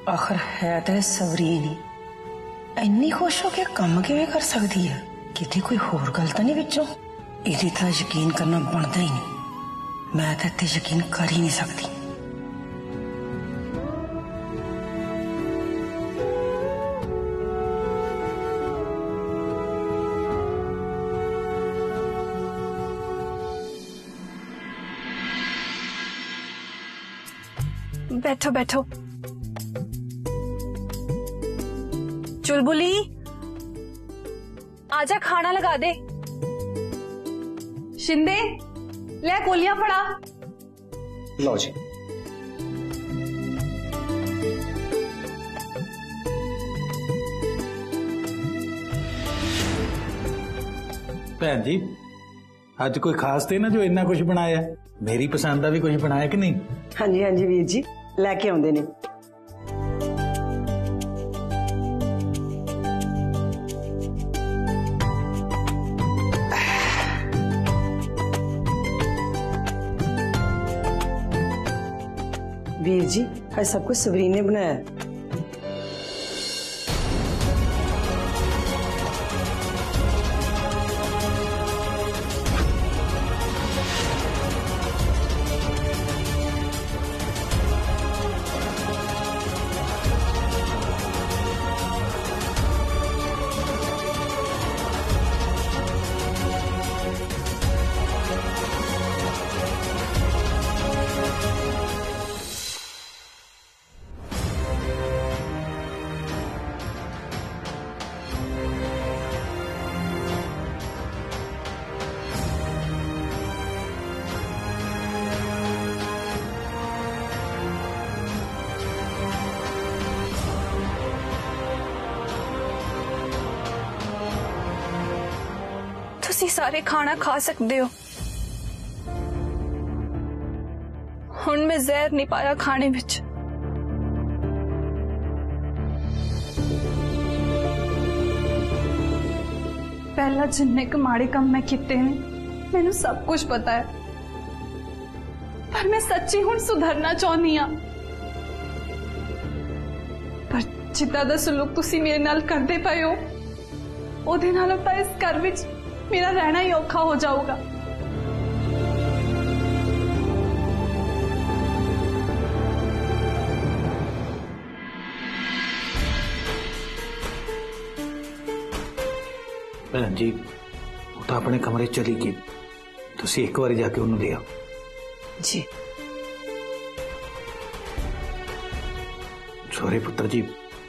आखिर है तो सबरीन ही, इन्नी खुश हो के काम किवें कर सकती है? किते कोई होर गल तो नहीं विचों? इहदे ते यकीन करना बनता ही नहीं। मैं तो इत्थे यकीन कर ही नहीं सकती। बैठो बैठो। चुलबुली आजा, खाना लगा दे। शिंदे ले कोलियां फड़ा। लो जी। भैन जी अज कोई खास थे ना जो इन्ना कुछ बनाया? मेरी पसंद का भी कुछ बनाया कि नहीं? हाँ जी वीर जी, लैके आउंदे ने। वीर जी आज सब कुछ सबरीन ने बनाया। तुसी सारे खाना खा सकते हो। हुण मैं जहर नहीं पाया खाने विच। पहला जिन्ने क माड़े काम मैं किते ने मैनू सब कुछ पता है, पर मैं सच्ची हुण सुधरना चाहनी हाँ। पर जिद्दां दा सलूक तुसी मेरे नाल करदे पए हो, ओदे नाल तां इस घर विच मेरा रहना ही औखा हो जाऊगा। भैन जी वो तो अपने कमरे चली गई, तुसी एक बार जाके उन्होंने ले आओ। जी छोरे पुत्र जी,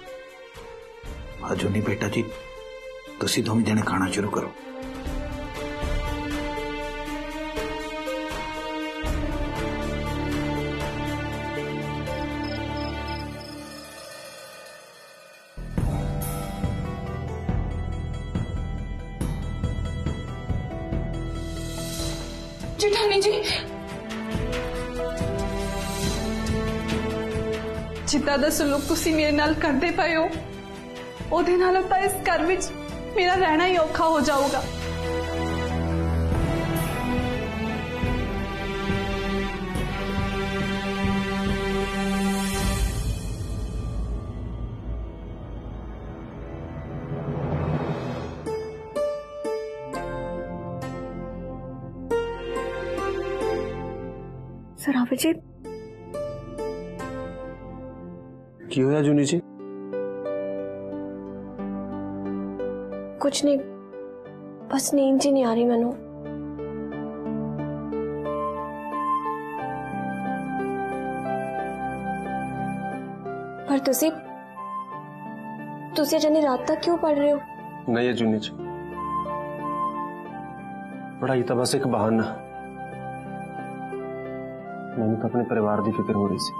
आज नहीं बेटा जी, तुसी दोवें जने खाना शुरू करो। जेठानी जी, जिद्दां दा सलूक तुसी मेरे नाल करदे पए हो, ओदे नाल तां इस घर विच मेरा रहना ही औखा हो जाऊगा। सरावे जी की होया जूनी जी? कुछ नहीं, बस नींद जी नहीं आ रही मैनू। पर तुसी जनी रात तक क्यों पढ़ रहे हो? नहीं है जूनी जी, पढ़ाई तो बस एक बहाना। मैंने तो अपने परिवार की फिक्र हो रही सी।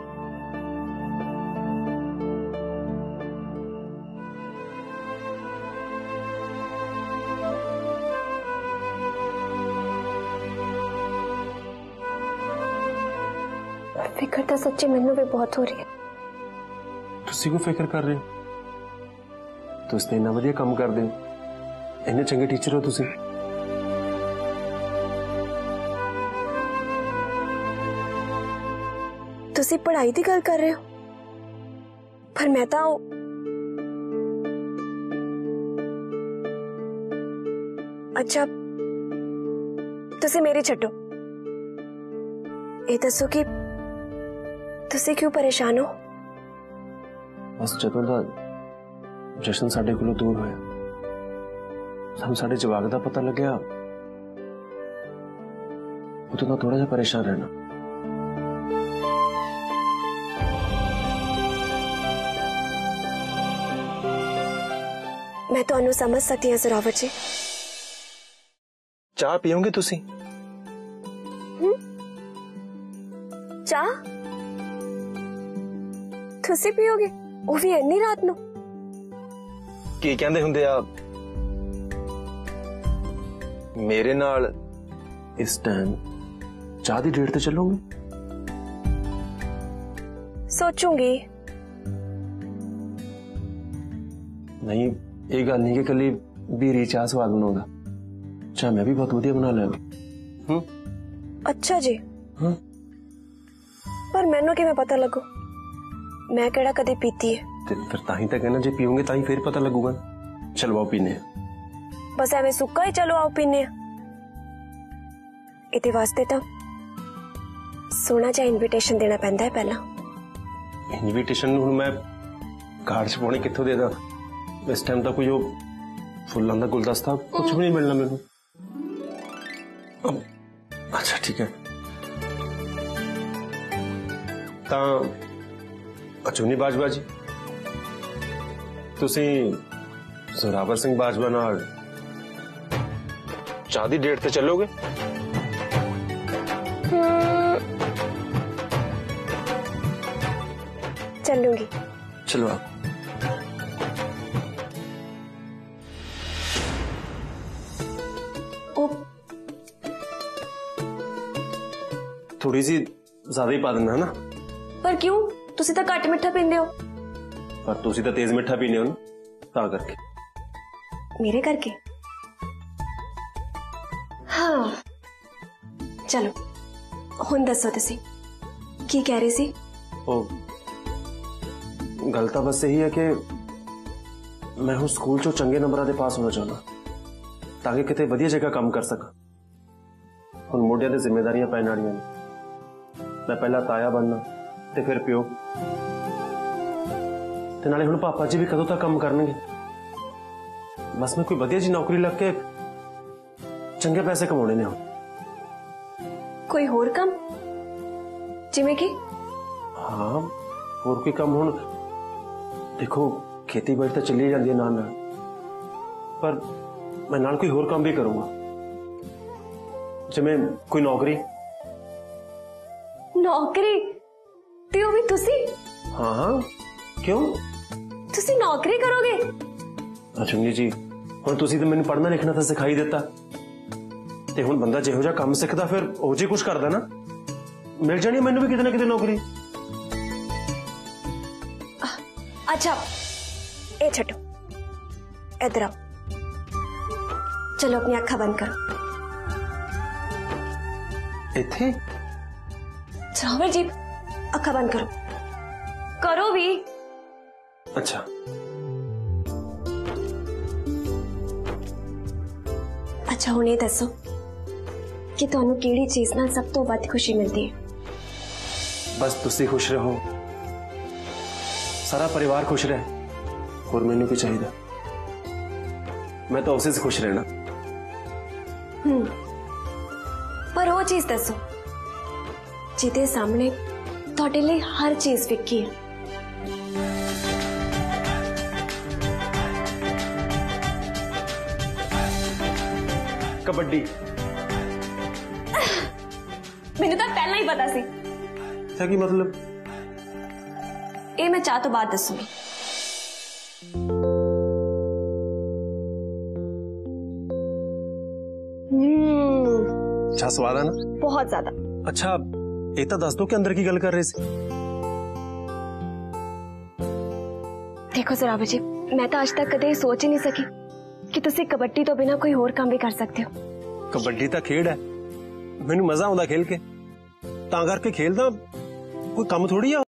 फिक्र तो सच्ची मैनू भी बहुत हो रही है। तुसी को फिक्र कर रहे हो? तुसी इन्ना वधिया काम करदे हो, इन्ने चंगे टीचर हो तुसी। तुसी पढ़ाई की गल कर रहे हो? पर मैं तो अच्छा तुसी मेरी छड्डो, ये दसो कि तुसी क्यों परेशान हो? बस जदों दा जशन साडे कोलों दूर होया, सानू साडे जवाक दा पता लग्या, उदों दा थोड़ा जिहा परेशान रहना। मैं तो समझ सकती हूँ जोरावर जी। चाह पियोगे तुसी? चाह तुसी पियोगे, वो भी इन्नी रात नू? की कहंदे हुंदे आ, मेरे नाल इस टाइम चाह दी डेट ते चलोगे? सोचूंगी। नहीं, ये गल नहीं कि कली बीरी चाह स्वाद बनाऊंगा, चाह मैं भी बहुत वधिया बना लूंगा। अच्छा जी। हाँ? पर मैनू किवें पता लगू? मैं केड़ा कदी पीती है? ते फिर ताही तक कहना, जे पियोगे ताही फिर पता लगूगा। चलो आओ पीने। बस एवं सुक्का ही चलो आओ पीने। इहदे वास्ते तो सोना जा इनविटेशन देना पैंदा है पहला। इनविटेशन हुण मैं कार्ड च पाउणी कित्थों दे दा? इस टाइम तक कोई फुल्लां दा गुलदस्ता कुछ भी नहीं मिलना मैनू। अच्छा ठीक है, तां अचूनी बाजवा जी, तुसी जोरावर सिंह बाजवा नाल चाह दी डेट ते चलोगे? चलूंगी। चलो आप। थोड़ी सी ज्यादा ही पा देना है ना? पर क्यों? तुसी तो घट मिठा पींदे हो। पर तुसी तो तेज मिठा पीने हो ना, ता करके। मेरे करके? हाँ चलो हुण दसो तुसी की कह रही सी? ओ गल तां बस यही है कि मैं हूं स्कूल चो चंगे नंबरां दे पास होना चाहना, ताकि किते वधिया जगह काम कर सका। हुण मोढियां ते जिम्मेदारियां पैण वालियां ने। मैं पहला ताया बनना ते फिर प्यो, ते नाले हुण पापा जी भी कदों तक काम करनगे। बस मैं कोई वधिया जी नौकरी लग के चंगे पैसे कमाने ने। कोई होर काम जिवें कि? हाँ होर कोई काम हुण देखो, खेती बाड़ी तो चली जाती है नाल नाल, पर मैं नाल कोई होर काम भी करूंगा, जिवें कोई नौकरी। नौकरी ते वो भी तुसी? हाँ हाँ क्यों? तुसी नौकरी करोगे? अचुंगी जी, हुण तुसी तो मैनूं पढ़ना लिखना तो सिखाई दिता, ते हुण बंदा जिहो जिहा काम सिखदा फिर ओह जी कुछ करदा ना, मिल जानी मैनूं भी किते ना किते नौकरी। अच्छा ए छड्डो, इधर आओ। चलो अपनी अखा बंद करो। इत्थे? जोरावर जी अखा बंद करो। करो भी। अच्छा अच्छा हुण ये दसो कि तुहानू केड़ी चीज नाल सब तो वध खुशी मिलती है? बस तुसी खुश रहो, सारा परिवार खुश रहे, और मैनू की चाहिए? मैं तो उसी से खुश रहना। पर वो चीज दसो जिदे सामने तुहाडे लिए हर चीज फिक्की है। कबड्डी। मैनू तो पहला ही पता सी। क्या की मतलब? ये मैं चाह तो बाद दसूंगी। अच्छा स्वाद है ना? बहुत ज्यादा। अच्छा ये तो दस दो के अंदर की गल कर रहे थे। देखो जोरावर जी, मैं तो आज तक कदे सोच ही नहीं सकी कि तुसी कबड्डी तो बिना कोई और काम भी कर सकते हो। कबड्डी तो खेड है, मैनू मजा आता खेल के, तां करके खेलदा, कोई काम थोड़ी आ।